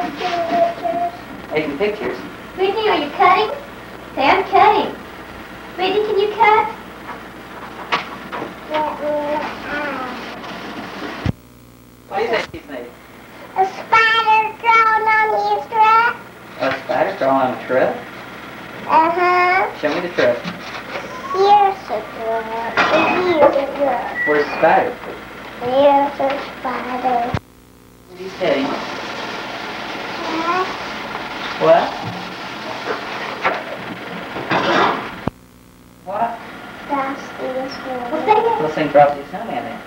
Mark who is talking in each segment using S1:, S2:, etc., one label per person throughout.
S1: Taking pictures.
S2: Whitney, are you cutting? Say, I'm cutting. Whitney, can you cut?
S1: What is that she's made?
S3: A spider crawling on his truck.
S1: A spider crawling on a truck?
S3: Uh-huh.
S1: Show me the truck.
S3: Here's a truck. Here's a truck.
S1: Where's the spider?
S3: Here's a spider.
S1: He's heading. What? What?
S3: Frosty's
S2: Well, sing it.
S1: We'll sing Frosty the Snowman then.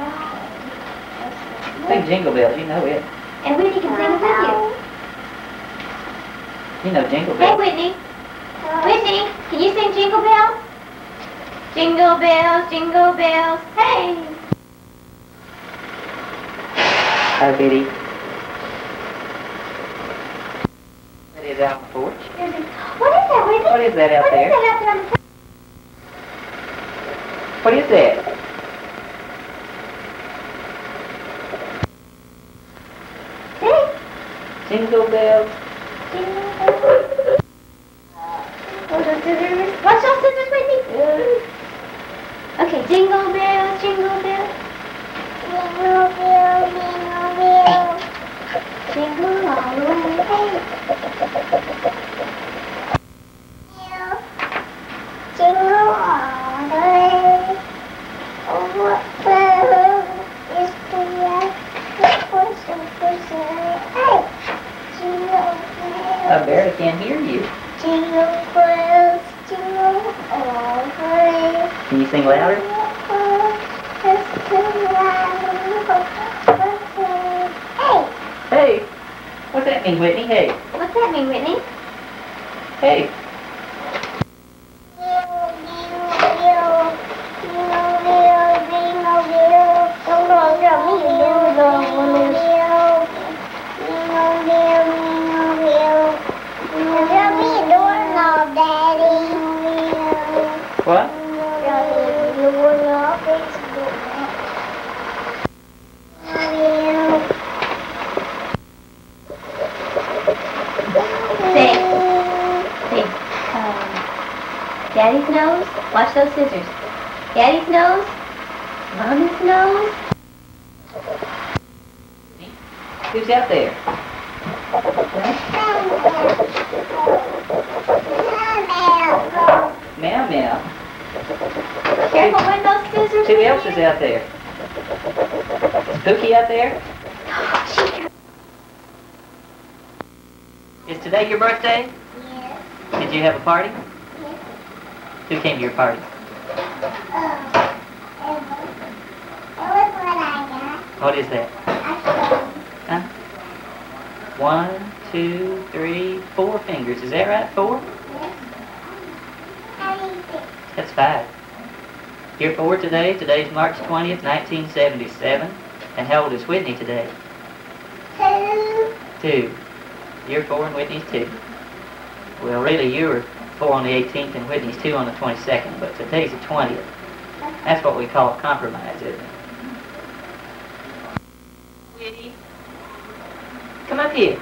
S1: Sing Jingle Bells, you know it.
S2: And Whitney can sing it with you.
S1: You know Jingle
S2: Hey,
S1: Bells.
S2: Whitney. Whitney, can you sing Jingle Bells? Jingle bells, jingle bells, hey!
S1: Hi, Biddy. That is out on the porch.
S2: What is that, Whitney?
S1: What is that out there?
S2: What is that out there on the porch?
S1: What is that?
S2: Hey!
S1: Jingle Bells.
S2: Jingle bells. Watch those scissors. Watch those scissors, Whitney. Okay, jingle bells, jingle bells.
S3: Jingle bell, jingle bell.
S2: Jingle all the way, hey!
S3: Jingle all the way. Oh, what fun is to ride the horse and pussy. Hey! Jingle bells.
S1: Barely can't hear you.
S3: Jingle bells, jingle all the way.
S1: Can you sing louder?
S3: Hey!
S1: Hey! What's that mean, Whitney? Hey!
S2: What's that mean, Whitney?
S1: Hey! What?
S2: Say, Daddy's nose, watch those scissors. Daddy's nose, Mommy's nose.
S1: Who's out there? Meow meow.
S2: Careful with those scissors.
S1: Who else is out there? Is Pookie out there? Is today your birthday?
S3: Yes.
S1: Did you have a party?
S3: Yes.
S1: Who came to your party?
S3: Look what I got.
S1: What is that?
S3: A
S1: Huh? 1, 2, 3, 4 fingers. Is that right? 4?
S3: Yes. How do you think?
S1: That's 5. You're 4 today. Today's March 20th, 1977. And how old is Whitney today?
S3: 2.
S1: 2. You're 4 and Whitney's 2. Well, really, you were 4 on the 18th and Whitney's 2 on the 22nd, but today's the 20th. That's what we call a compromise, isn't it? Whitney, come up here.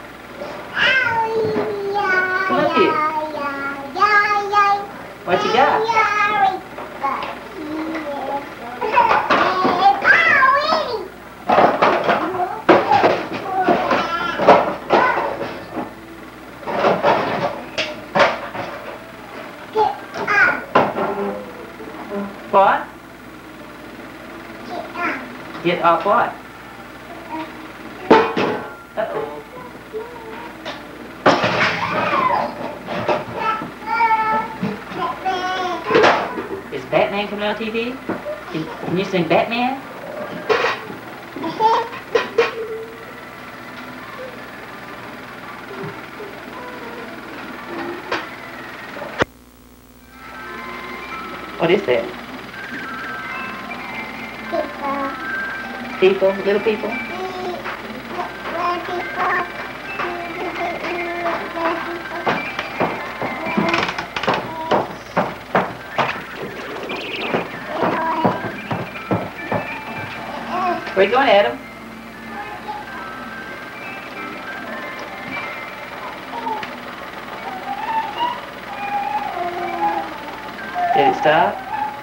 S1: Come up here. What you got? What? Get off what? Uh-oh. Is Batman coming on TV? Can you sing Batman? What is that? People, little people? Where you going, Adam? to stop.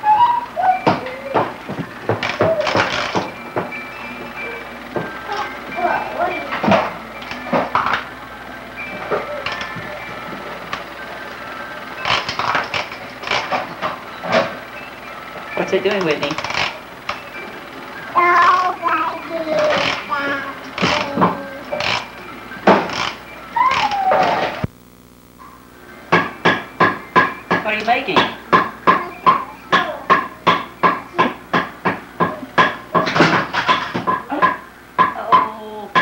S1: What's it doing, Whitney? What are you making? Oh.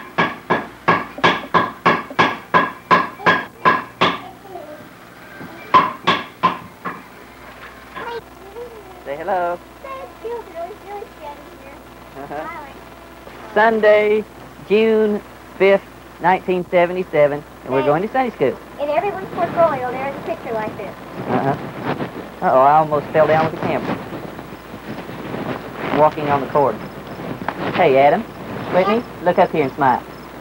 S1: Say hello. Sunday, June 5th, 1977, and we're going to Sunday school.
S2: In everyone's portfolio, there's a picture like this.
S1: Uh-oh, I almost fell down with the camera. Walking on the cord. Hey, Adam. Whitney, look up here and smile.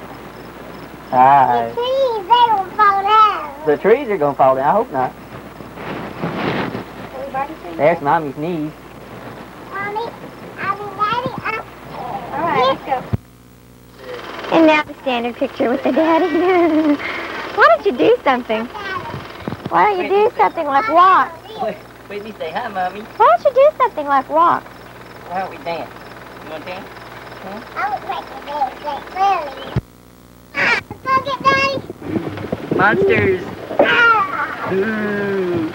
S1: Hi.
S3: The trees, they don't fall down.
S1: The trees are going to fall down. I hope not.
S2: Have we brought you some?
S1: There's Mommy's knees.
S3: Mommy, Daddy,
S2: All right, let's go. And now the standard picture with the daddy. Why don't you do something? Why don't you do something like walk?
S1: Whitney, say hi, Mommy.
S2: Why don't you do something like walk?
S1: Why don't we dance? You want to dance?
S3: I would like to dance like clearly. Look at Daddy.
S1: Monsters.
S3: Ah.
S1: Ooh.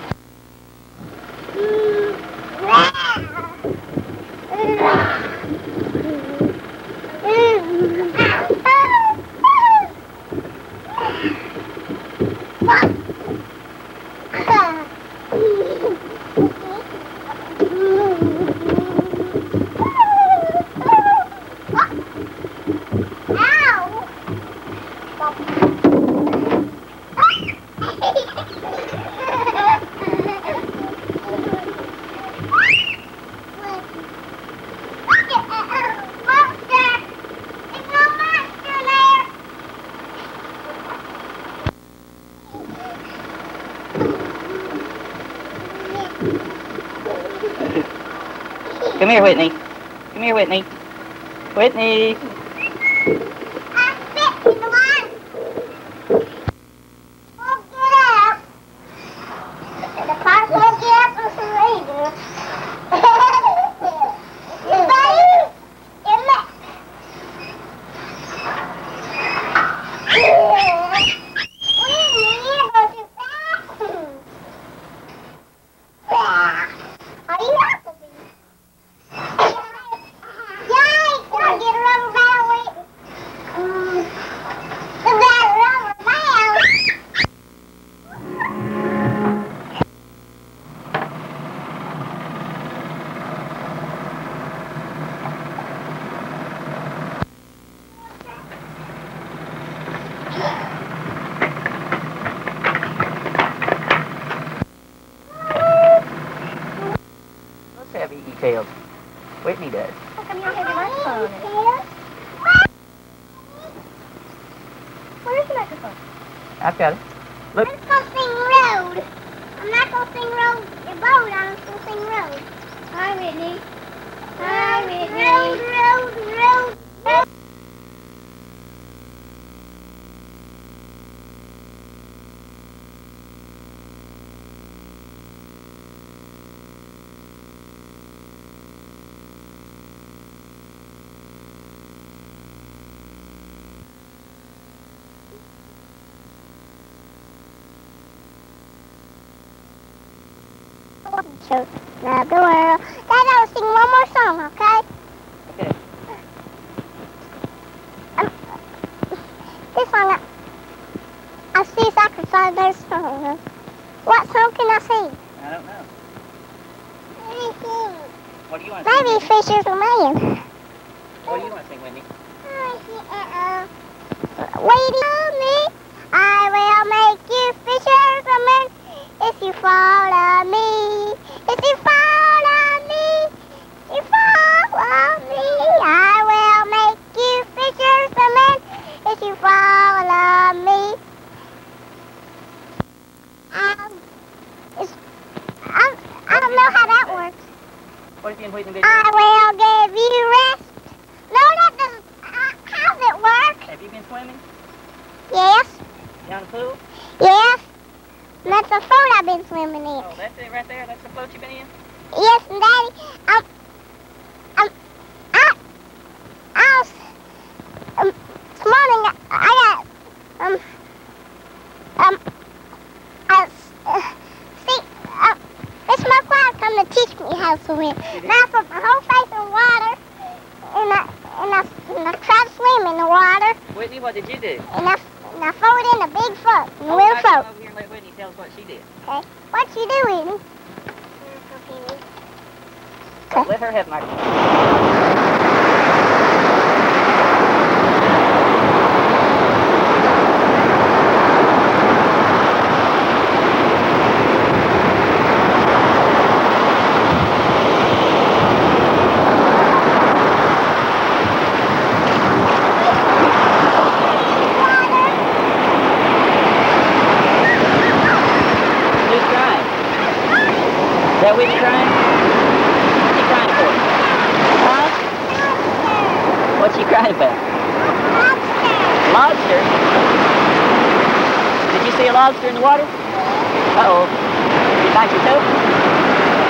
S1: Come here, Whitney. Come here, Whitney. Whitney. Let's have Iggy tails. Whitney does.
S2: How come you don't have your microphone on it? Where's the microphone?
S1: I've got it. Look.
S3: I'm supposed to sing road. I'm not going to sing road, the boat. I'm supposed to sing road.
S2: Hi, Whitney. Hi, Whitney.
S3: Road. Show the world. Dad, I'll sing one more song, okay?
S1: Okay.
S3: This song, I'll see if I can find this song. What song can I sing?
S1: I don't know.
S3: Anything.
S1: What do you want to sing?
S3: Maybe
S1: Whitney?
S3: Fisher's a Man.
S1: What do you want to sing, Whitney?
S3: Waiting on me, I will make you fishers of men. If you follow me, if you follow me, if you follow me, I will make you fishers of men. If you follow me, I'm
S1: and Whitney been?
S3: I will give you rest. No, that doesn't. How's it work?
S1: Have you been swimming?
S3: Yes.
S1: Down the pool?
S3: Yes. That's the float I've been swimming in.
S1: Oh, that's it right there? That's the float you've been in?
S3: Yes, and Daddy, this morning this my father come to teach me how to swim. And I put my whole face in water, and I try to swim in the water,
S1: Whitney, what did you do?
S3: and I float in a big float, a
S1: Oh,
S3: little
S1: right,
S3: float.
S1: come over here and let Whitney tell us what she did.
S3: Okay, what you do, Whitney? Okay.
S1: Let her have the microphone. Who's crying? Is that Whitney crying? What's she crying for? Huh? What's she crying about? Lobster? Did you see a lobster in the water? Uh-oh. Did you bite your toe?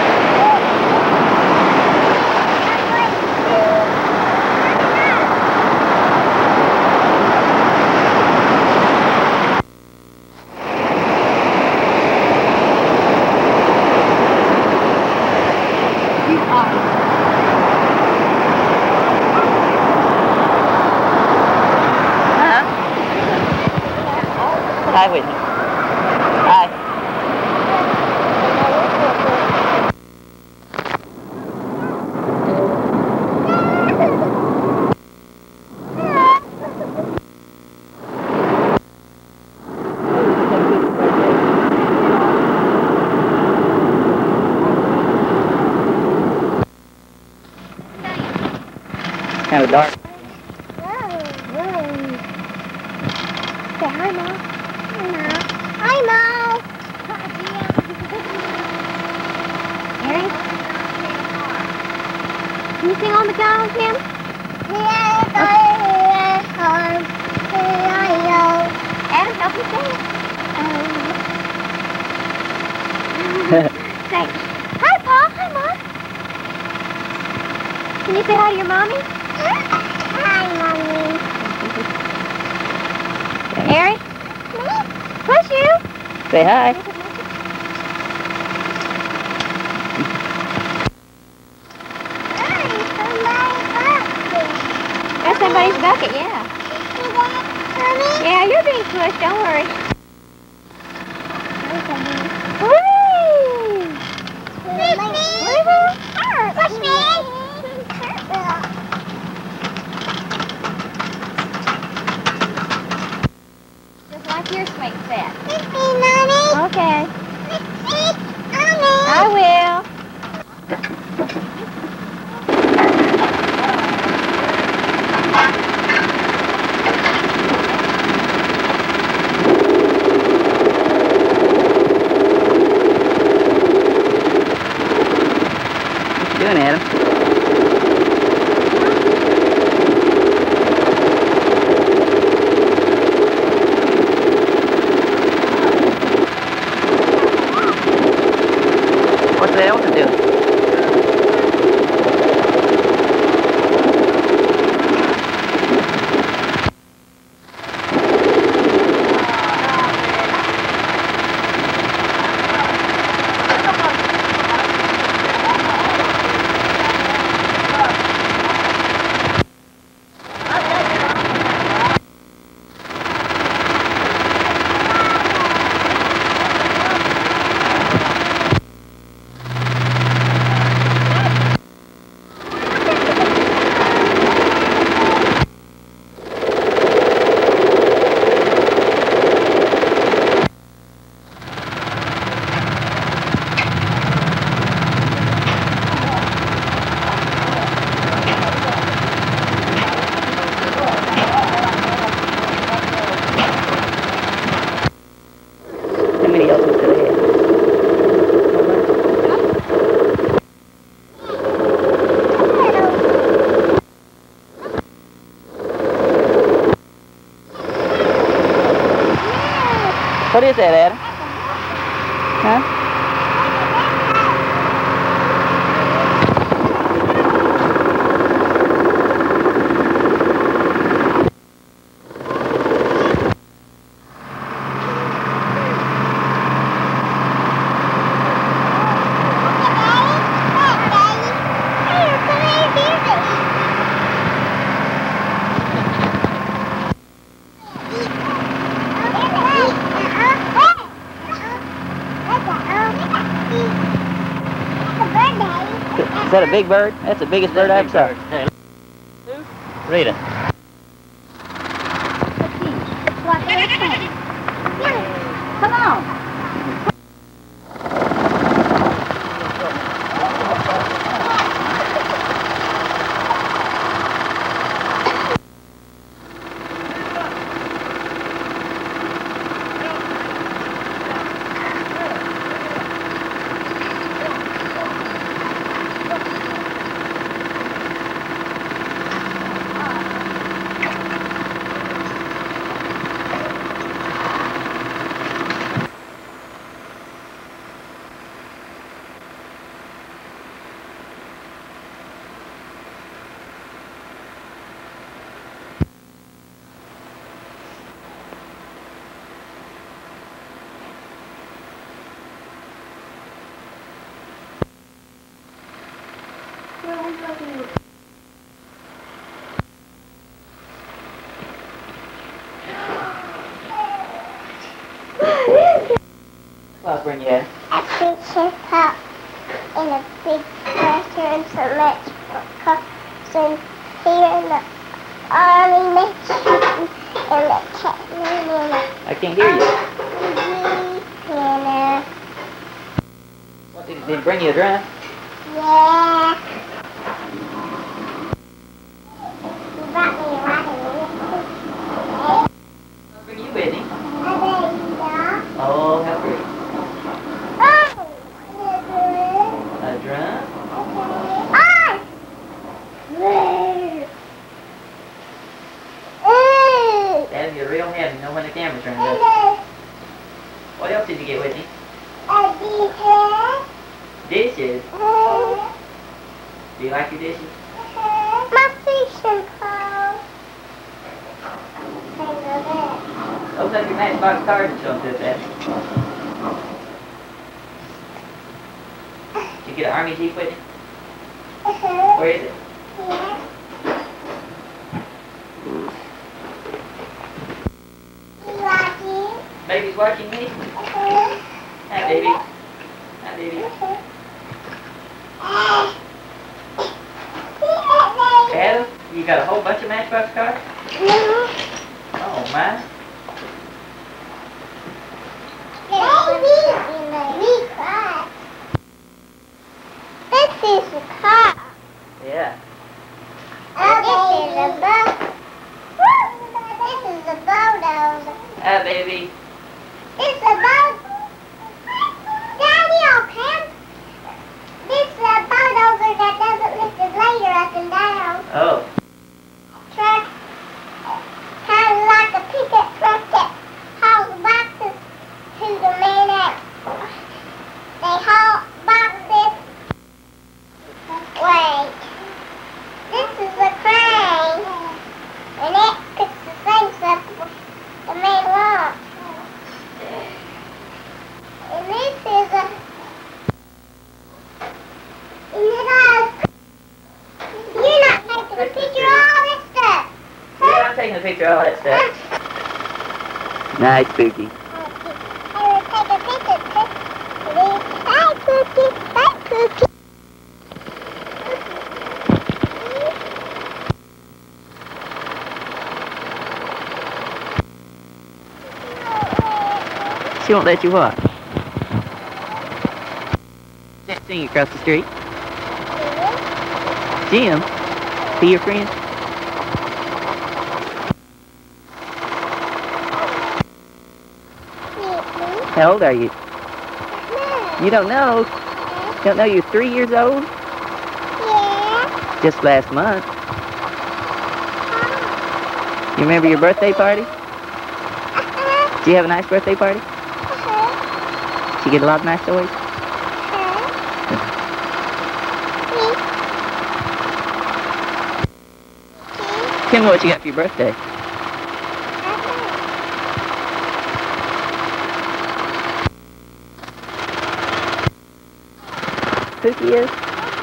S1: Huh? Hi, Whitney. Hi. Kind of dark.
S3: Say hi, Mom. Hi, Mom.
S2: Harry? Can you sing on the cow, Kim? Adam, help me sing. Say, hi, Paul. Hi, Mom. Can you say hi to your mommy?
S3: Hi, Mommy.
S2: Harry? Push you.
S1: Say hi.
S2: That's somebody's bucket, yeah. Yeah, you're being pushed. Don't worry. Whee!
S3: Push me.
S2: Just like your swing set.
S3: Push me, Mommy.
S2: Okay.
S3: Push me, Mommy.
S2: I will.
S1: What you doing, Adam? What is that, Adam? Huh? Is that a big bird? That's the biggest bird I've ever saw. Hey, Rita.
S2: Come on.
S1: I'll bring you in.
S3: A big chip up in a big pressure and some Mexican here in the army Mexican and the cat
S1: I can't hear you.
S3: and
S1: What, did he bring you a drum?
S3: yeah. He brought me a water.
S1: I'll bring you with him.
S3: There you go.
S1: Oh, how pretty.
S3: Oh,
S1: A drum? Adam, you're real heavy. You know when the camera's turned up. What else did you get with you? Dishes. Do you like your dishes?
S3: My fishing pole.
S1: Open up your Matchbox cards and show them to us, Adam. Did you get an Army Jeep with you? Where is it? Baby's watching me? Hi, baby. Hi, baby. Adam, you got a whole bunch of Matchbox cards? Oh, my.
S3: This is a car.
S1: Yeah.
S3: This is a boat. This is a bulldozer.
S1: Hi, baby.
S3: This is a boat. Daddy, okay? This is a bulldozer that doesn't lift the blader up and down.
S1: Oh.
S3: Truck. Kind of like a pickup truck that hauls boxes to the man at. They haul boxes. Wait. This is a crane. And it puts the things up the man wants. And this is a... You're not taking a picture of all this stuff.
S1: Yeah, I'm taking a picture of all that stuff. Nice, Pookie.
S3: I will take a picture. Bye, Cookie. Bye, Cookie.
S1: She won't let you walk. Can't see you across the street. Jim, be your friend. How old are you? You don't know? You don't know you're 3 years old?
S3: Yeah.
S1: Just last month. You remember your birthday party? Did you have a nice birthday party? you get a lot of nice toys? Tell me what you got for your birthday. Pookie is?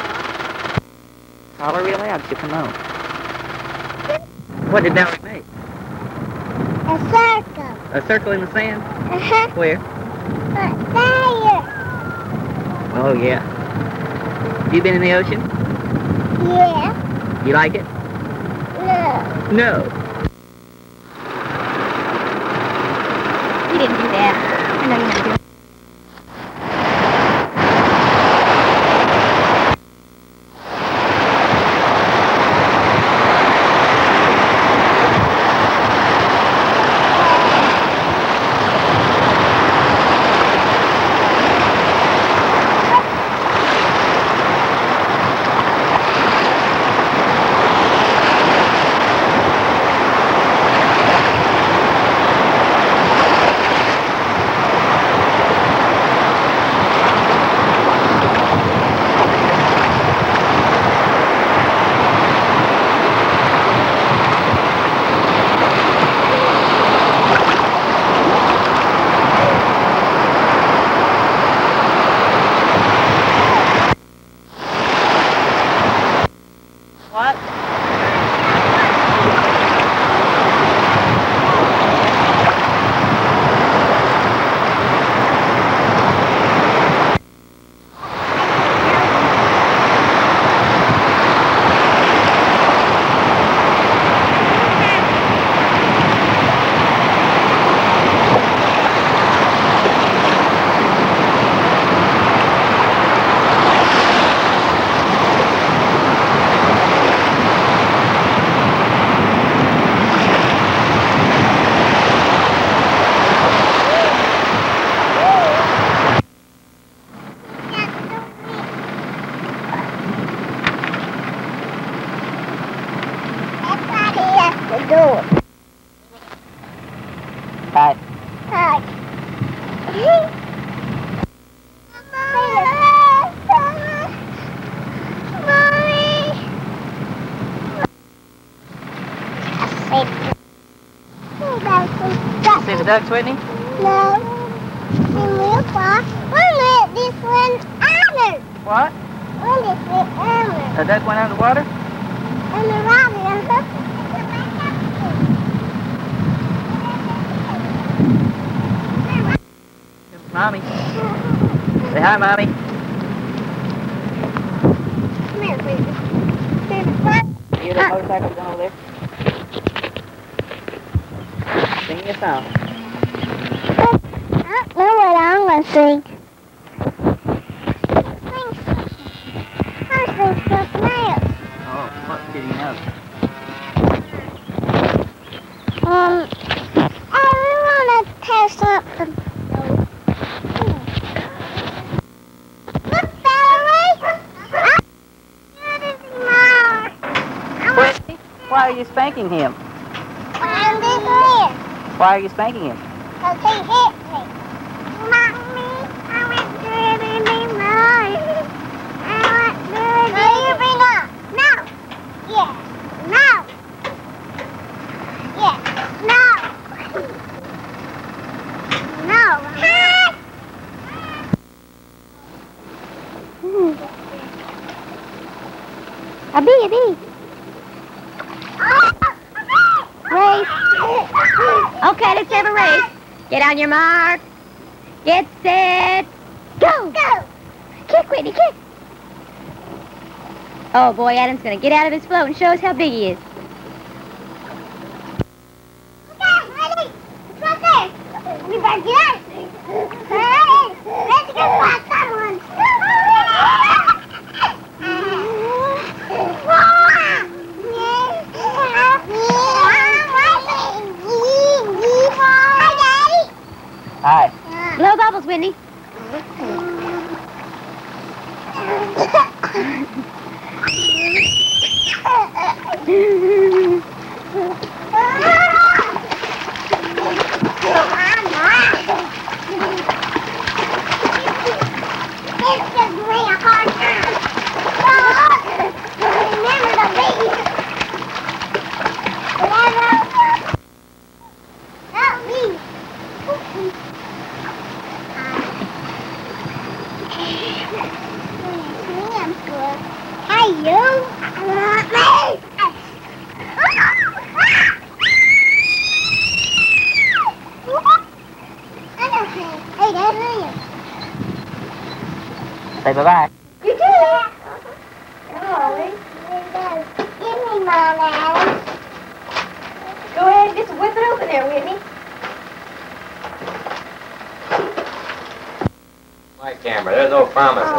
S1: Call her real loud, she'll come on. What did Valerie make?
S3: A circle.
S1: A circle in the sand?
S3: Uh-huh.
S1: Where?
S3: There.
S1: Oh, yeah. You been in the ocean?
S3: Yeah.
S1: You like it?
S3: No.
S1: No.
S2: You didn't do that. I know you're not doing it.
S1: Hi.
S3: Hi.
S1: See the ducks, Whitney?
S3: No. In real far. When this one under?
S1: What?
S3: When this one under?
S1: A duck went underwater?
S3: And the rabbit
S1: Mommy. Say hi, Mommy.
S3: Come here, baby.
S1: You hear that motorcycle going over there? Sing me a song.
S3: I don't know what I'm going to sing. I'll sing something else.
S1: Oh, what did you know?
S3: I want to tell something. Look, Valerie.
S1: Whitney, why are you spanking him?
S3: I'm this here.
S1: Why are you spanking him?
S3: Because he hit me. Mommy, I want dirty me more. I want dirty. No, you bring up. No. Yes. No. Yes. No. No.
S2: A bee. Race. Okay, let's have a race. Get on your mark. Get set. Go.
S3: Go.
S2: Kick, Whitney, kick. Oh, boy, Adam's going to get out of his float and show us how big he is.
S3: Okay, ready? It's right there. We better get out. Hey, let's go watch someone.
S1: Hi.
S2: Blow bubbles, Whitney.
S1: Say bye-bye.
S2: You do that.
S3: Give me mine, Alice.
S2: Go ahead and just whip it open there, Whitney.
S4: My camera, there's no promises.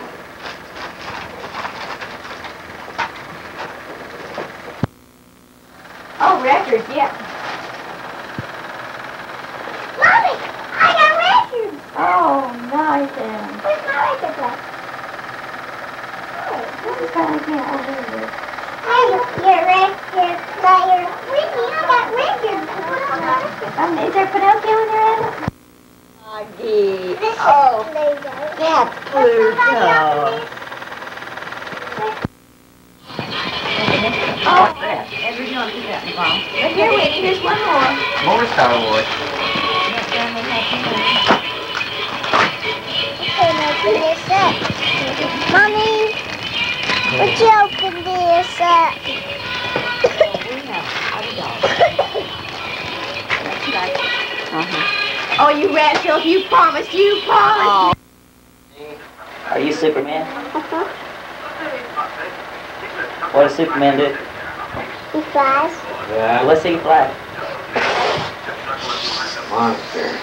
S2: Oh, records, yeah.
S3: Mommy, I got records.
S2: Oh, nice, Adam.
S3: Where's my record player?
S2: This is kind of can't over here.
S3: Hey, your record player. Whitney, I got records.
S2: Is there Pinocchio in there, Adam?
S3: This is
S2: Oh,
S3: Pluto.
S2: that's
S3: Pluto.
S2: Oh,
S1: What's that?
S2: and we're going to do that in the bottom. But here, Whitney, there's one more.
S4: More Star Wars.
S3: Okay, now open this up. Mommy, would you open this up?
S2: Oh, you rascal, you promised, you promised.
S1: Are you Superman? What does Superman do?
S3: He flies.
S4: Yeah.
S1: Let's see you fly.
S4: Monster.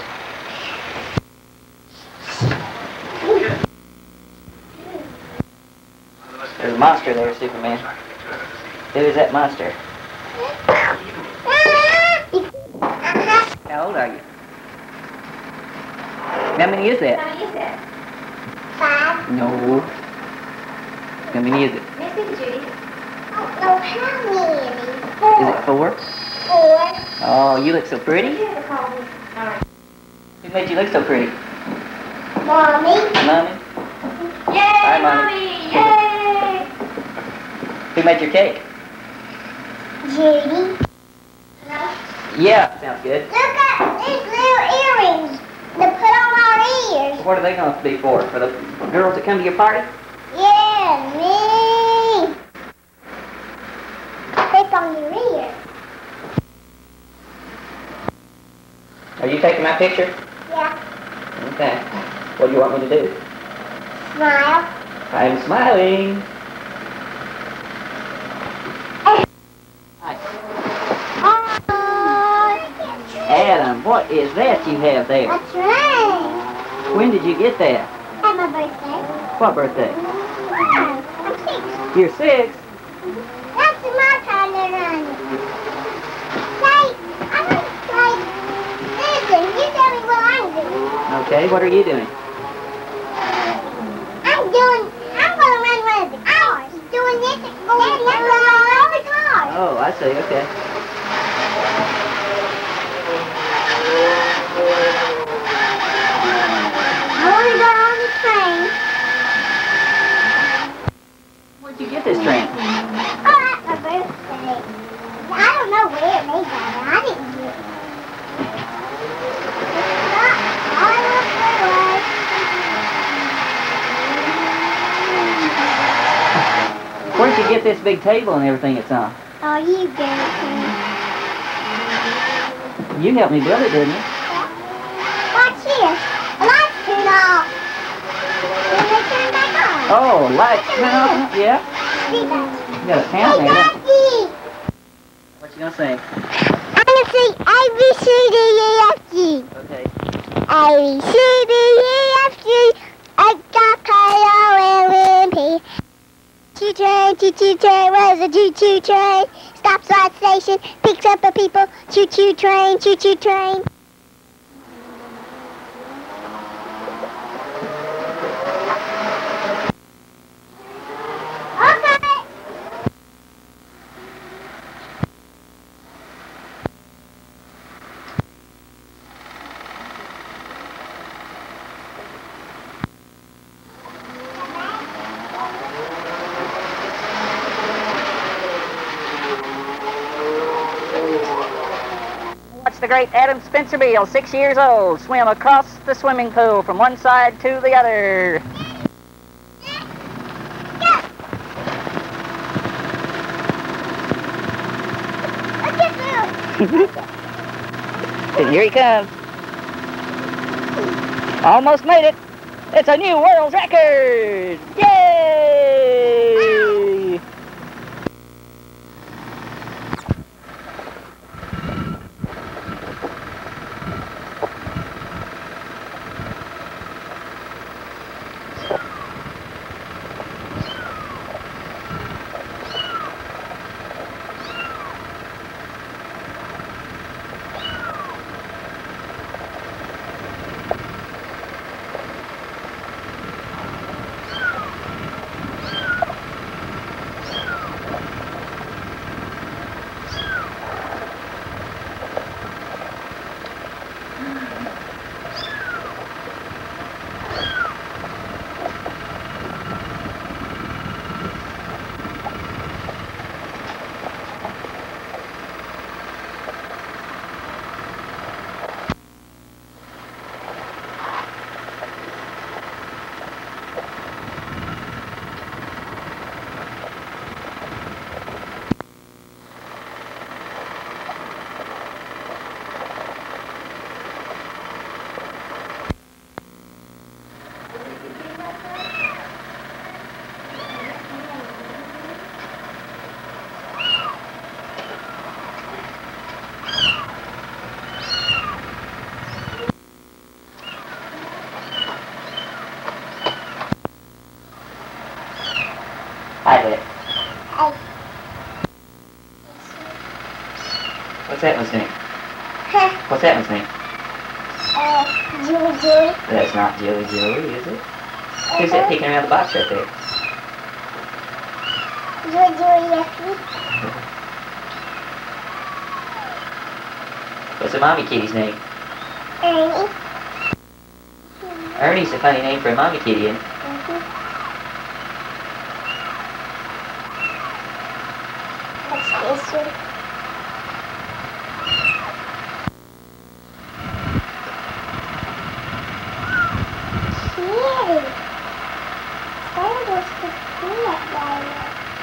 S1: There's a monster there, Superman. Who is that monster? How old are you? How many is that?
S2: How many is that?
S3: 5.
S1: No. How many is it?
S2: Let's see, Judy.
S3: I don't know how many.
S1: Is it 4?
S3: 4.
S1: Oh, you look so pretty.
S2: All right.
S1: Who made you look so pretty?
S3: Mommy.
S1: Mommy?
S2: Yay,
S1: Hi, Mommy.
S2: Mommy! Yay!
S1: Who made your cake?
S3: Judy.
S1: Yeah, sounds good.
S3: Look at these little earrings to put on our ears.
S1: What are they going to be for? For the girls that come to your party?
S3: Yeah, me. Clip on your ear.
S1: Are you taking my picture?
S3: Yeah.
S1: Okay. What do you want me to do?
S3: Smile.
S1: I'm smiling. Adam, what is that you have there?
S3: That's right.
S1: When did you get that?
S3: At my birthday.
S1: What birthday?
S3: I'm 6.
S1: You're 6?
S3: That's my color on it. Say, I'm going to play. Listen, you tell me what I'm doing.
S1: Okay, what are you doing?
S3: I'm going to run one of the cars. Doing this. Daddy, I'm going to run all the cars.
S1: Oh, I see, okay.
S3: I want to go on the train.
S1: Where'd you get this train?
S3: Oh, that's my birthday. I don't know where they got it. I didn't get it. All I want to was.
S1: Where'd you get this big table and everything it's on?
S3: Oh, you gave it to me.
S1: You helped me build it, didn't you?
S3: Watch this. The lights turn off. Then they turn back on.
S1: Oh, lights. Yeah.
S3: See that?
S1: You got a count
S3: Hey,
S1: there. don't you?
S3: Daddy.
S1: What you gonna say?
S3: I'm going to sing A, B, C, D, E, F, G.
S1: Okay.
S3: A, B, C, D, E, F, G. H, I, K, L, M, N, P. Choo-choo train, where's the choo-choo train? Stops at station, picks up the people. Choo-choo train, choo-choo train. Okay.
S1: Watch the great Adam Spencer Beale, 6 years old, swim across the swimming pool from one side to the other. And here he comes. Almost made it. It's a new world record! Yay! Hi there.
S3: Hey.
S1: What's that one's name?
S3: Huh.
S1: What's that one's name?
S3: Julie Julie.
S1: That's not Jilly Jilly, is it? Who's that peeking around the box right there?
S3: Julie Julie, yes, me.
S1: What's the mommy kitty's name?
S3: Ernie.
S1: Ernie's a funny name for a mommy kitty, isn't it?
S3: What's this one? Kitty. That was the peanut butter.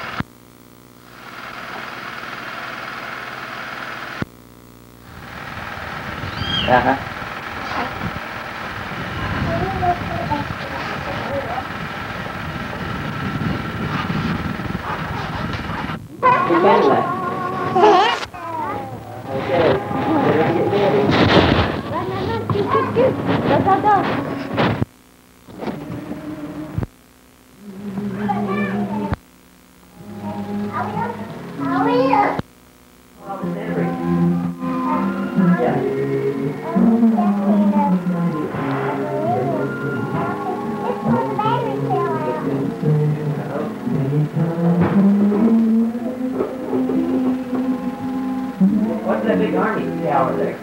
S1: Uh-huh. Who's that like? Okay.
S2: Run, scoot, scoot, scoot. Go, go, go.
S1: What's that big army tower there?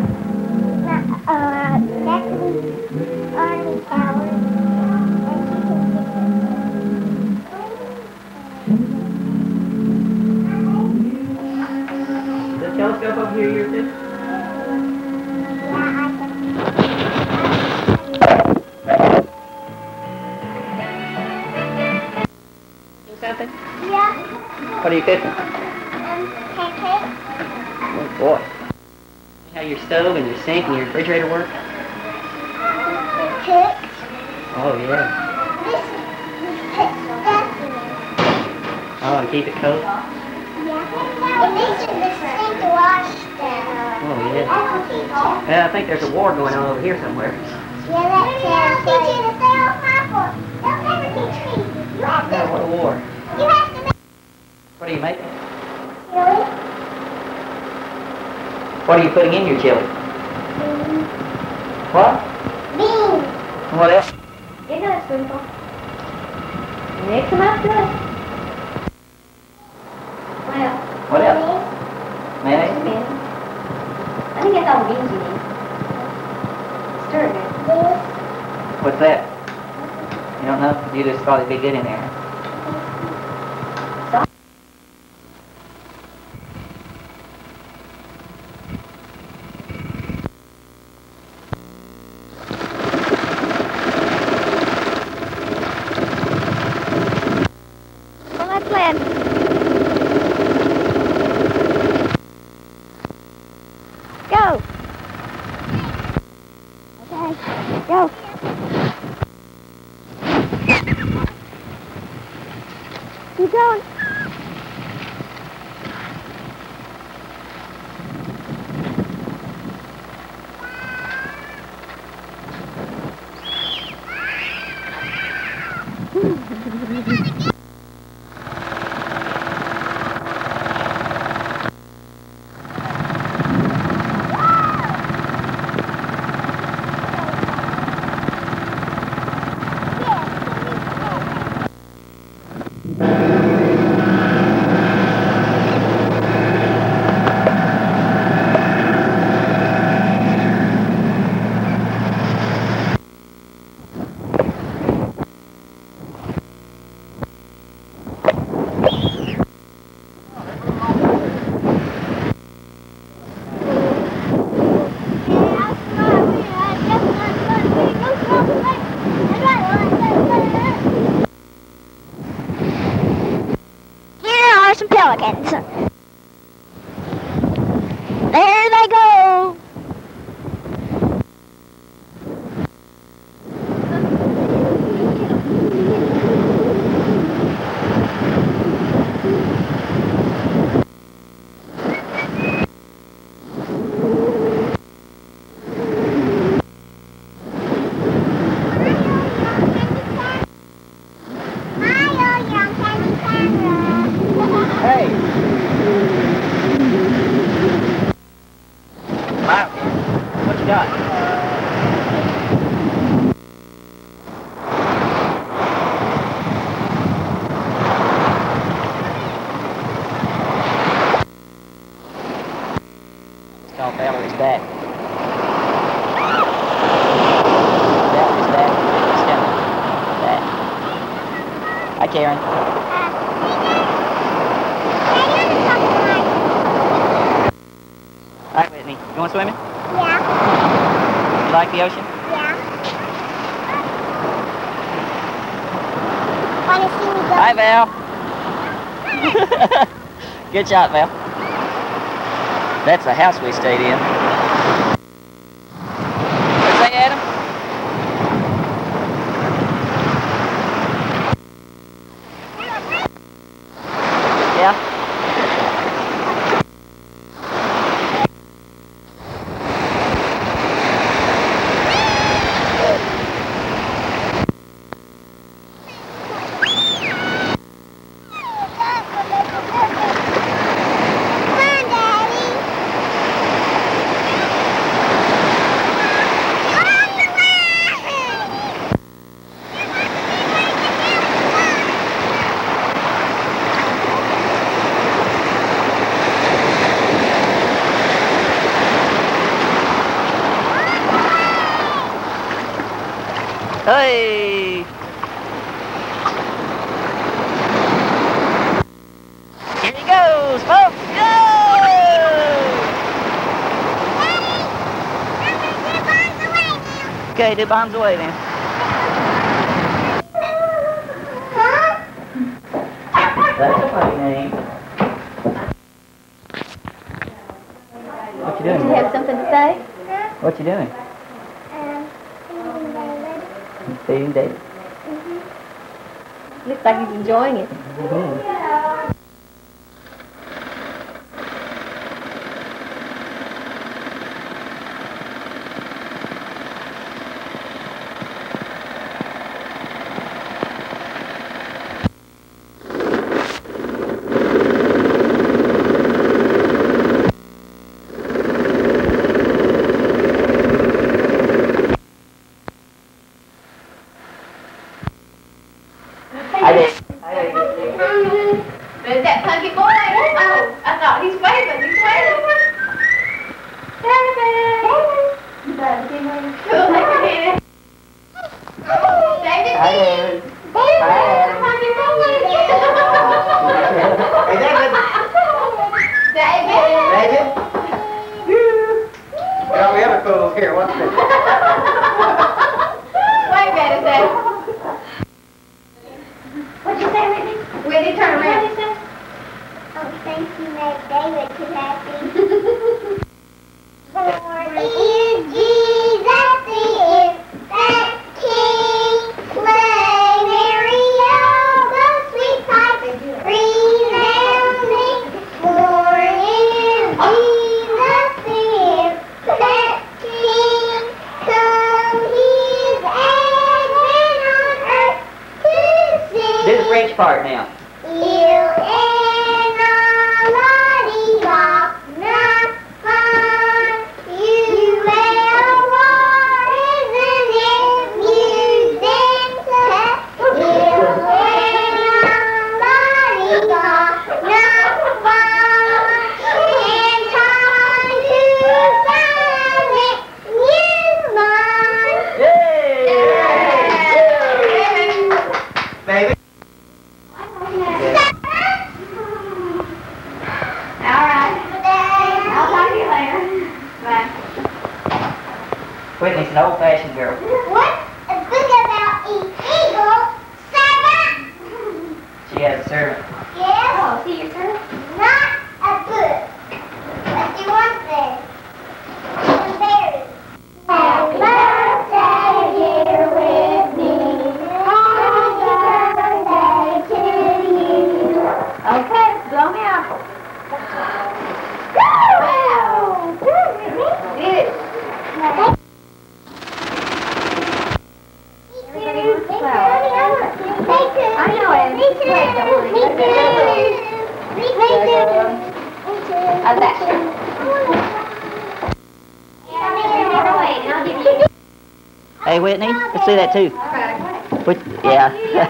S3: Army Tower.
S1: Is the telescope over here yours too? Do something?
S3: Yeah.
S1: What are you cooking?
S3: Pancake.
S1: Oh boy. How your stove and your sink and your refrigerator work?
S3: Cook.
S1: Oh yeah.
S3: This put stuff in it.
S1: Oh, and keep it cold?
S3: Yeah. And this is the sink to wash stuff.
S1: Oh yeah.
S3: Yeah,
S1: Yeah, I think there's a war going on over here somewhere.
S3: that's it. Teach you to stay off my board. Don't ever teach me. You have
S1: Yeah,
S3: to.
S1: what a war.
S3: You have to make.
S1: What are you making?
S3: Really?
S1: What are you putting in your chili? What?
S3: Beans.
S1: And what else?
S2: You know it's simple. Mix them up good. Well,
S1: What else? Mayonnaise?
S2: beans. I think that's all the beans you need. Stir it good.
S3: This.
S1: What's that? You don't know? You just thought it'd be good in there.
S2: Well, let's land. Go. Okay, go. Keep going. Here are some pelicans. There they go.
S1: Hey! Wow. What you got? It's called Valerie's back. Valerie's back. It's coming. Back. Hi, Karen. All right, Whitney. You want swimming?
S3: Yeah.
S1: You like the ocean?
S3: Yeah. Want to see me go?
S1: Hi, Val. Good shot, Val. That's the house we stayed in. What'd you say, Adam? Yeah? Hey! Here he goes, folks! Go! Okay, do bombs away then. That's a funny name. What you doing?
S2: Do you have something to say?
S1: What you doing? Feeding David.
S2: Looks like he's enjoying it.
S1: I did.
S2: There's that punky boy. Oh, I thought he's waving. He's waving. David. Cool, like your hand. David.
S1: Hi, David.
S2: David.
S1: Hi, Adam.
S2: Punky boy.
S1: Hey, David.
S2: David.
S1: David. Well, we have a pool here. What's this?
S2: Wave at us, David. What'd you say, Whitney? Whitney, turn around. What'd you say?
S3: Oh, thank you, made David too happy. For is Jesus, he is that King. Play merry, oh, the sweet pipe.
S1: which part now?
S3: You in a lollipop, not fun. You will war, isn't it? You dance you in a lollipop, not fun. And time to find it, you must.
S1: Baby. Whitney's an old-fashioned girl.
S3: What's a book about an eagle? Servant?
S1: She has a servant.
S3: Yes. Oh, see your servant? Not a book. What do you want there? Some berries. Happy birthday, dear Whitney. Happy birthday to you.
S2: Okay, blow me out.
S3: Wow.
S2: Good. I know it.
S3: Me too.
S2: I bet.
S1: Hey, Whitney, let's see that too. Which, yeah.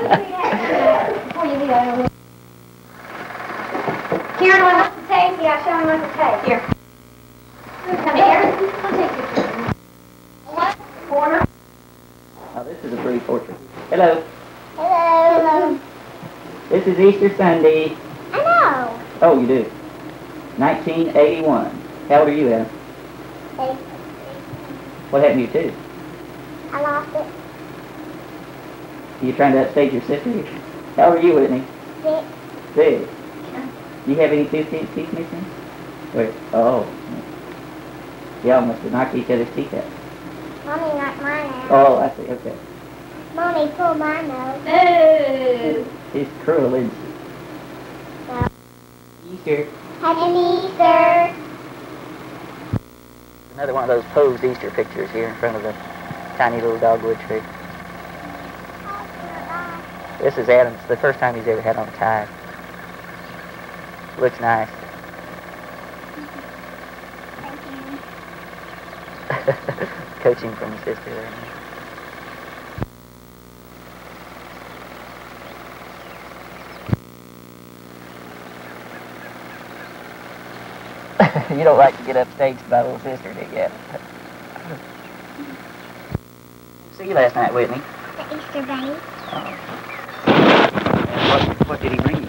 S2: Karen wants to taste. Yeah, show me what to taste. Here. Come here. I'll take pictures. What? Corner.
S1: Oh, this is a pretty portrait. Hello.
S3: Hello.
S1: This is Easter Sunday.
S3: I know.
S1: Oh, you do. 1981. How old are you, Adam?
S3: Hey,
S1: What happened to you, too?
S3: I lost it.
S1: You trying to upstage your sister? How old are you, Whitney?
S3: 6.
S1: 6. Do you have any teeth missing? Wait. Oh. Y'all must have knocked each other's teeth out.
S3: Mommy knocked mine out.
S1: Oh, I see. Okay.
S3: Mommy pulled mine out.
S2: Boo.
S1: She's cruel, isn't
S3: Yeah.
S1: she? Easter.
S3: Happy Easter.
S1: Another one of those posed Easter pictures here in front of the tiny little dogwood tree. This is Adam's, the first time he's ever had on a tie. Looks nice. Coaching from his sister there. You don't like to get upstaged by little sister, do you? See you last night, Whitney.
S3: The Easter bunny.
S1: What did he bring you?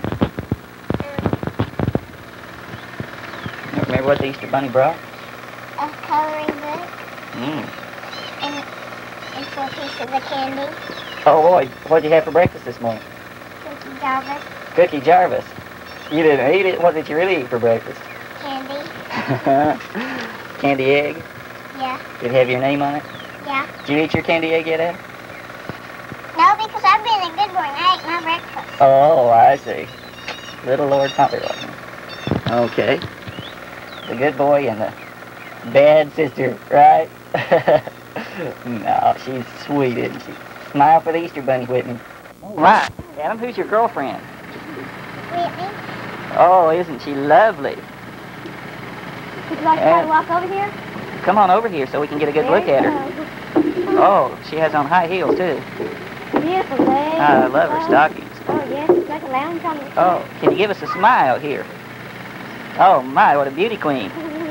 S1: You remember what the Easter bunny brought?
S3: A coloring book
S1: Mm.
S3: and 4 pieces of candy.
S1: Oh boy, what'd you have for breakfast this morning?
S3: Cookie Jarvis.
S1: Cookie Jarvis. You didn't eat it? What did you really eat for breakfast?
S3: Candy.
S1: Candy egg?
S3: Yeah.
S1: Did it have your name on it?
S3: Yeah.
S1: Did you eat your candy egg yet, Ed?
S3: No, because I've been a good boy and I ate my breakfast.
S1: Oh, I see. Little Lord Fauntleroy. Okay. The good boy and the bad sister, right? No, she's sweet, isn't she? Smile for the Easter bunny, Whitney. All right. Adam, who's your girlfriend?
S3: Whitney.
S1: Oh, isn't she lovely?
S2: Would you like to try to walk over here?
S1: Come on over here so we can get a good look at her. Oh, she has on high heels, too.
S2: Beautiful legs.
S1: I love her stockings.
S2: Oh, yes, it's like a lounge on the
S1: Oh, can you give us a smile here? Oh, my, what a beauty queen.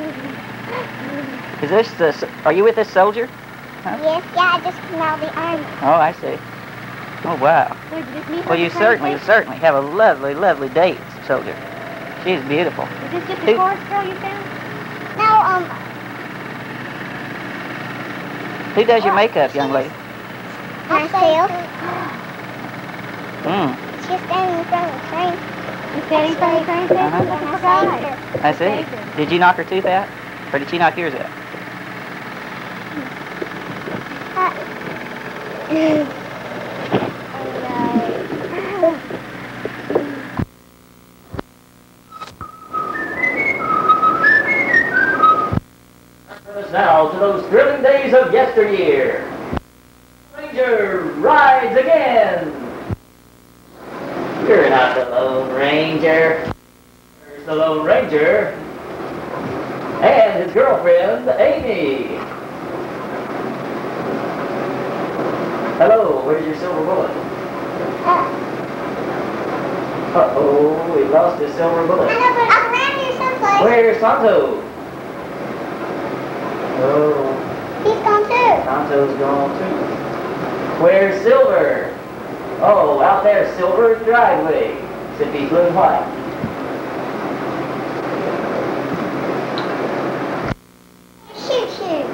S1: Is this the... Are you with this soldier? Huh?
S3: Yes, yeah, I just came out of the army.
S1: Oh, I see. Oh, wow.
S2: So did you just meet
S1: Well, you certainly have a lovely, lovely date, soldier. She's beautiful.
S2: Is this just
S1: Who-
S2: a chorus girl you found?
S3: No,
S1: Who does your makeup, young lady?
S3: myself.
S1: Mm,
S3: She's standing in front of the train.
S2: You standing in front of the train station?
S1: Uh-huh.
S2: That's right.
S1: I see. Did you knock her tooth out? Or did she knock yours out? Now to those thrilling days of yesteryear. Ranger rides again. You're not the Lone Ranger. There's the Lone Ranger and his girlfriend, Amy. Hello, where's your silver bullet? Uh-oh, we lost his silver bullet.
S3: I know, but I'm around here someplace.
S1: Where's Tonto? Oh,
S3: He's gone too.
S1: Tonto's gone too. Where's Silver? Oh, out there, Silver's driveway. Except he's blue and white.
S3: Shoot, shoot.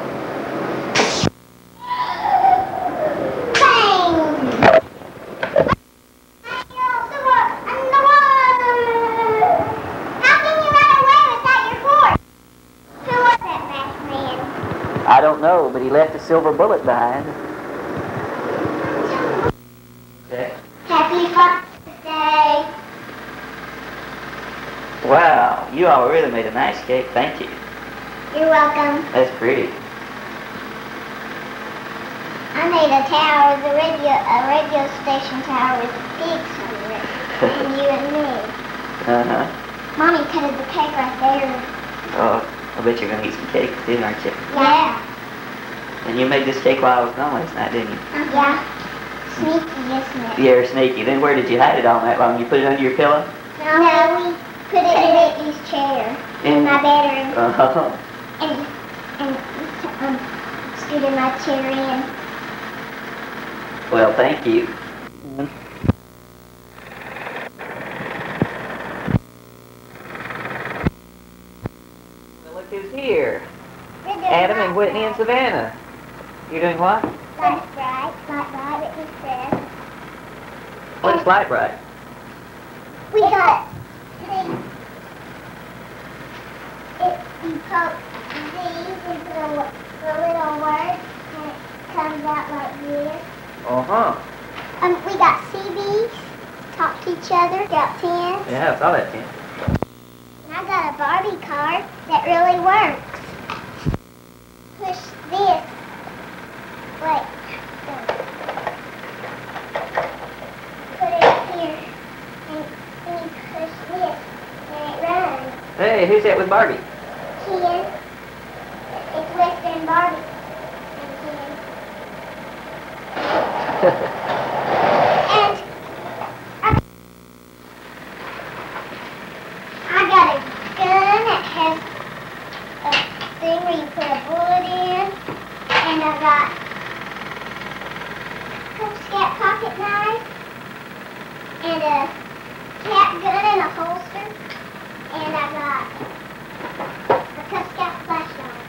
S3: Bang! How can you run away without your horse? Who was that masked man?
S1: I don't know, but he left a silver bullet behind. Okay.
S3: Happy Father's Day.
S1: Wow, you all really made a nice cake. Thank you.
S3: You're welcome.
S1: That's pretty.
S3: I made a tower, a radio station tower with pigs on it, and you and me.
S1: Uh-huh.
S3: Mommy cutted the cake right there.
S1: Oh, I bet you're going to eat some cake too, aren't you?
S3: Yeah.
S1: And you made this cake while I was gone last night, didn't you?
S3: Yeah. Sneaky, isn't it?
S1: You're sneaky. Then where did you hide it all night long? You put it under your pillow?
S3: No, we put it in Whitney's chair in my bedroom,
S1: Uh-huh.
S3: and scooted my chair in.
S1: Well, thank you. Look who's here. Adam and Whitney and Savannah. You doing what?
S3: Light bright, Whitney said.
S1: What's light bright?
S3: We got you poke these into the little word, and it comes out like this.
S1: Uh-huh.
S3: We got CDs, talk to each other, got pens.
S1: Yeah, I saw that, Tim.
S3: And I got a Barbie car that really works. Push this. Wait. Put it up here. And then you push this. And it runs.
S1: Hey, who's that with Barbie?
S3: Ken. It's Western Barbie. And Ken. And I got a gun that has a thing where you put a bullet in, and I got a Cub Scout pocket knife, and a cap gun in a holster, and I got a Cub Scout flashlight.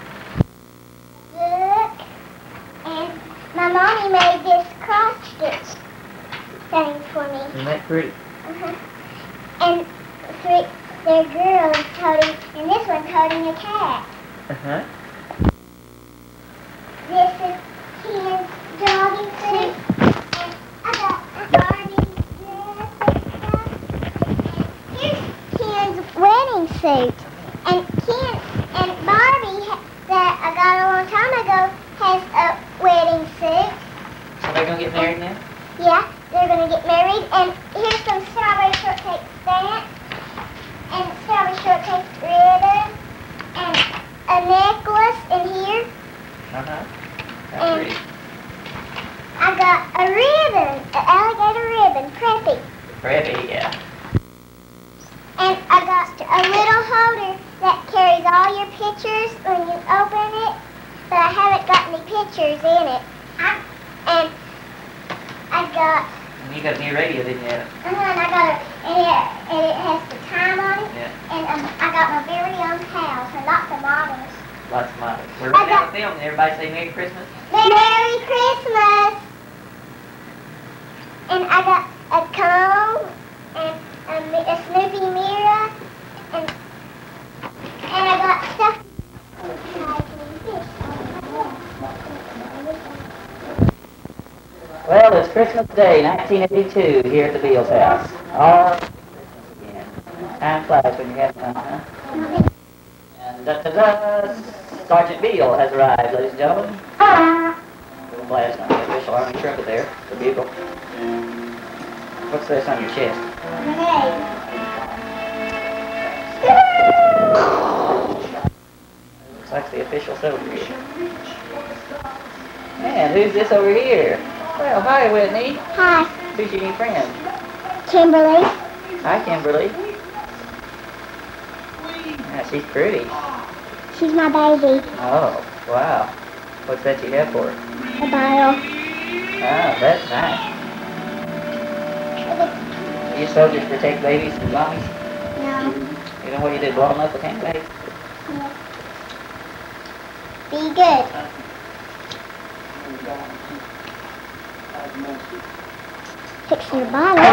S3: Look, and my mommy made this cross stitch thing for me.
S1: Isn't that pretty?
S3: And they're girls holding, and this one's holding a cat.
S1: Uh-huh.
S3: This is Ken's jogging suit, and I got a Barbie dress and stuff. And here's Ken's wedding suit. And Ken and Barbie that I got a long time ago has a wedding suit.
S1: So they're going to get married now?
S3: Yeah, they're gonna get married, and here's some strawberry shortcake stamps, and strawberry shortcake ribbon, and a necklace in here.
S1: Uh-huh. That's
S3: And
S1: pretty.
S3: I got a ribbon, an alligator ribbon, preppy.
S1: Pretty, yeah.
S3: And I got a little holder that carries all your pictures when you open it, but I haven't got any pictures in it. And I got
S1: And you got a new radio, didn't you, Adam?
S3: and I got and it has the time on it,
S1: Yeah.
S3: and I got my very own house and lots of models.
S1: Lots of models. We're running out of film, and everybody say Merry Christmas.
S3: Merry Christmas! And I got a comb and a Snoopy mirror, and I got stuff.
S1: Well, it's Christmas Day, 1982, here at the Beals house. All Christmas again. Time flies when you're having fun, huh? And da-da-da, Sergeant Beale has arrived, ladies and gentlemen. Little blast on the official Army trumpet there, the bugle. What's this on your chest?
S3: Grenade.
S1: Looks like the official soldier. Man, who's this over here? Well, hi, Whitney.
S3: Hi,
S1: Who's your new friend?
S3: Kimberly.
S1: Hi, Kimberly. Yeah, she's pretty.
S3: She's my baby.
S1: Oh, wow. What's that you have for her?
S3: A bottle.
S1: Oh, that's nice. You soldiers protect babies from zombies?
S3: No.
S1: You know what you did? Blow them up with hand grenades?
S3: Be good. Fixing your bottle.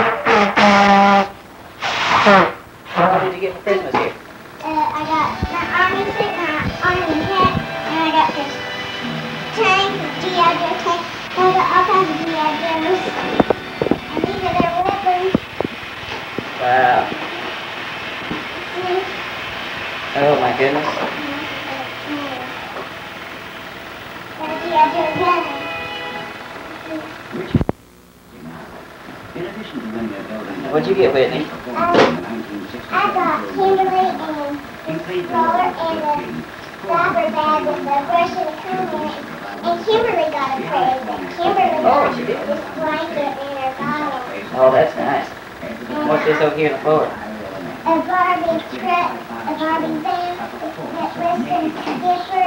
S1: What did you get for Christmas here?
S3: I got my army suit, my army hat, and I got this tank, G.I. Joe tank. I got all kinds of G.I. Joes. And these are their weapons.
S1: Wow. Oh my goodness.
S3: They're G.I. Joe guns.
S1: What'd you get, Whitney?
S3: I got Kimberly and this roller and the diaper bag with the brush and the comb in it. And Kimberly got a present. Kimberly
S1: Oh,
S3: got
S1: she did?
S3: this blanket in her bottle.
S1: Oh, that's nice. What's this over here on the floor?
S3: A Barbie truck, a Barbie van, Western Dipper,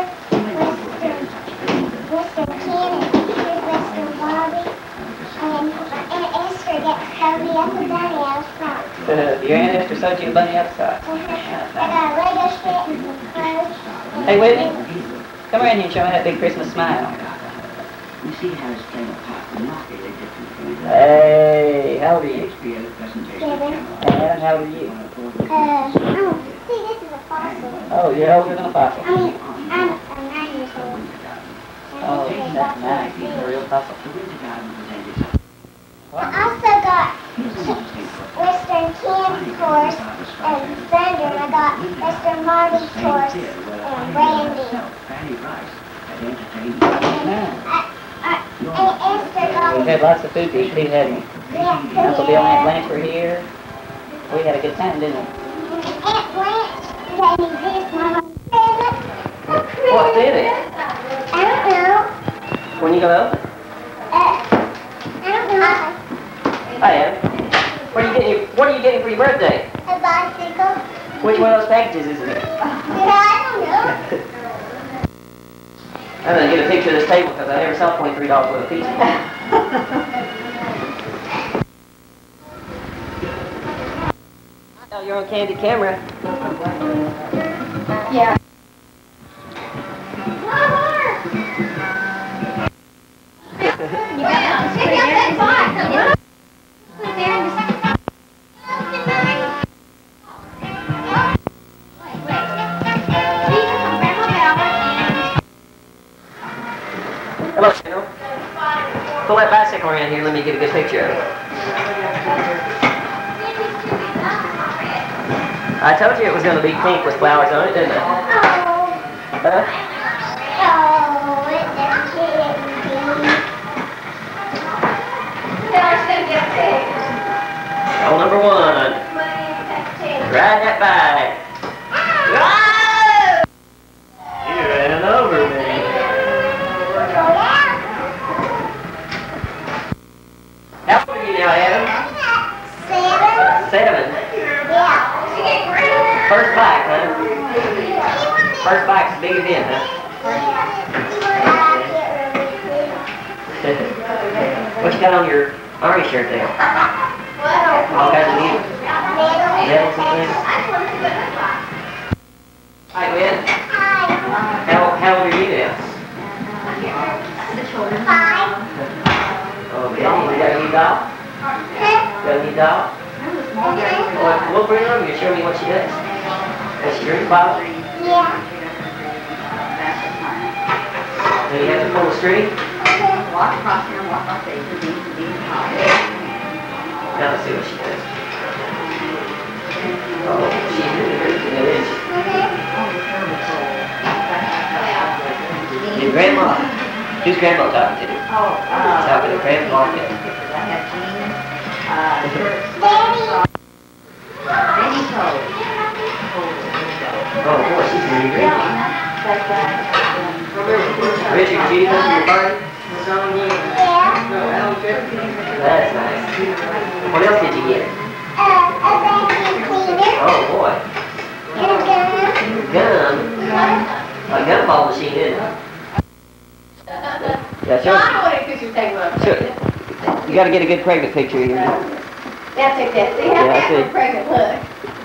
S3: Western Cannon, here's Western Barbie, and Aunt Esther got Cody up the bunny out front.
S1: Your Aunt Esther sewed you a bunny outside.
S3: I got a Lego set and some clothes.
S1: Hey, Whitney, come around here and show me that big Christmas smile.
S5: We see how it's playing a part remarkably different from the
S1: Hey, how old are you?
S5: HBO presentation
S3: Seven.
S5: channel.
S1: Hey, Adam, how old are you?
S3: See, this is a fossil.
S1: Oh, you're older than a fossil.
S3: I'm 9 years old.
S1: Oh, that's nice. You're a real fossil.
S5: The Winter Garden presented
S3: I also got Western Can's course and Thunder, and I got Western Barbie's course and Brandy.
S5: Fanny Rice had entertained
S3: Aunt Esther got
S1: We had lots of food to eat too, hadn't we? Uncle Bill and Aunt Blanche were here. We had a good time, didn't we?
S3: Aunt Blanche let me this my present.
S1: What did it?
S3: I don't know.
S1: When you go open?
S3: I don't know.
S1: Hi, Adam. What are you getting for your birthday?
S3: A bicycle.
S1: Which one of those packages is it?
S3: I don't know.
S1: I'm going to get a picture of this table because I never saw $23 worth of pizza. Oh, you're on candid camera.
S2: Yeah.
S1: Hello, Cheryl. Pull that bicycle around here and let me get a good picture of it. I told you it was going to be pink with flowers on it, didn't I? Huh? Goal number 1. Ride that bike. Ah! You ran over me. How old are you now, Adam? 7. First bike, huh? First bike's a big event, huh? What you got on your army shirt there? All kinds of needles. Medals and things. Hi, Gwen. How old are you now?
S3: 5.
S1: Oh, yeah. You got a new doll? Got a new doll? Well, we'll bring her over here and show me what she does. Does she drink a bottle?
S3: Yeah.
S1: Do you have to pull the string?
S2: Walk across here and walk off the
S1: Now let's see what she does. Oh, she's really drinking it, isn't she? Your grandma. Who's grandma talking to? Talking to grandma.
S2: I have jeans. I
S1: Oh boy, she's really great. Richard, did you come to your party? That's nice. What else did you get? Oh boy. Gum. A gumball machine, isn't it? Yeah, sure. Sure. You gotta get a good pregnant picture here.
S2: That's it, that's it.
S1: Yeah, I see.
S2: Pregnant look.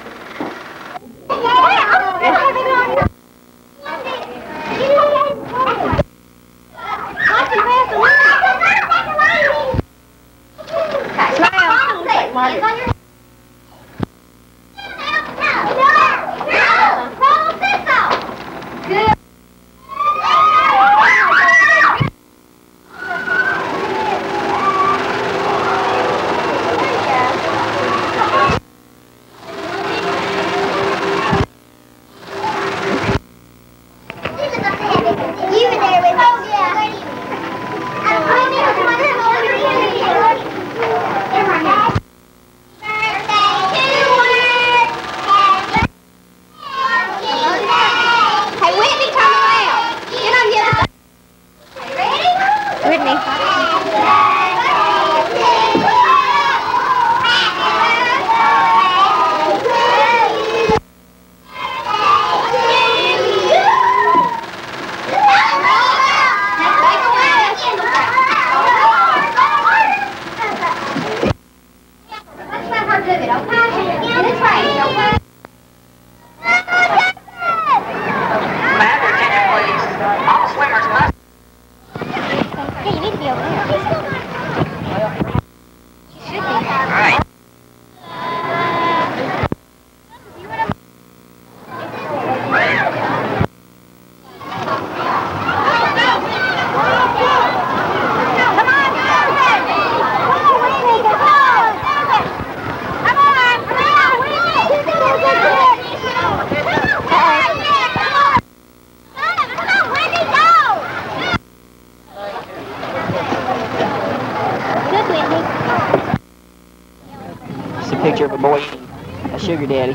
S1: Picture of a boy eating a sugar daddy.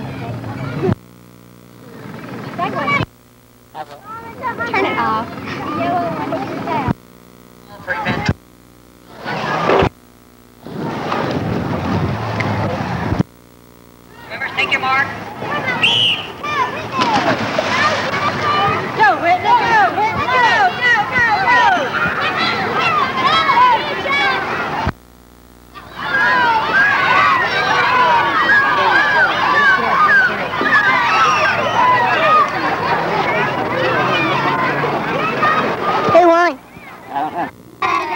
S2: Turn it off.
S1: Remember, take your mark.
S2: Go, Whitney, go, Whitney, go, go, go, go. Who won?
S1: I don't know.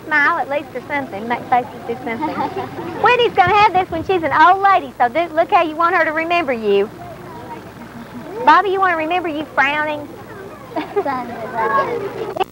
S2: smile at least or something. Make faces do something. Whitney's going to have this when she's an old lady, so look how you want her to remember you. Bobby, you want to remember you frowning?